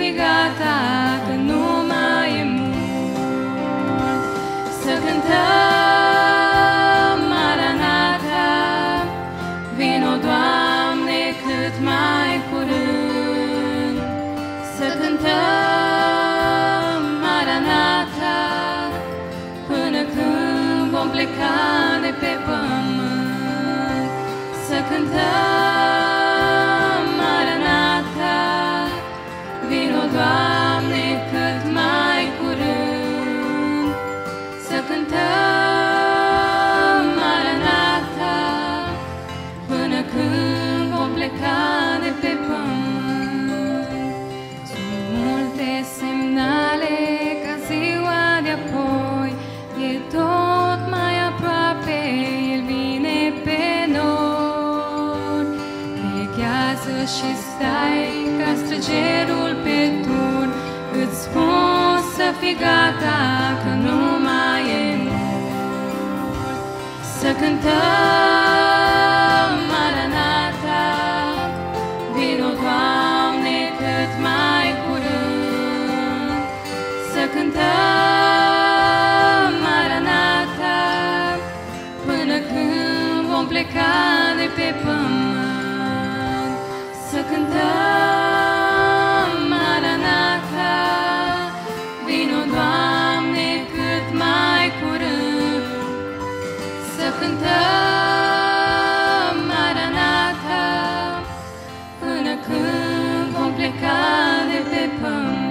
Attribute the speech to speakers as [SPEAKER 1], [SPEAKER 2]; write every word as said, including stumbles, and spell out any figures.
[SPEAKER 1] fii gata, că nu mai e mult. Să cântăm Maranatha, vino, Doamne, cât mai curând. Să cântăm Maranatha, până când vom pleca de pe pământ. Să cântăm Maranatha, vino, Doamne, cât mai curând. Să cântăm Maranatha, până când vom pleca de pe pământ. Sunt multe semnale ca ziua de-apoi e tot mai aproape, El vine pe nor. Veghează și stai ca străgerul pe tur, îți spun să fii gata, că nu mai e mult. Să cântăm Maranatha, vino, Doamne, cât mai curând. Să cântăm Maranatha, până când vom pleca de pe pământ. Să cântăm Maranatha, vino, Doamne, cât mai curând. Să cântăm Maranatha, până când vom pleca de pe pământ.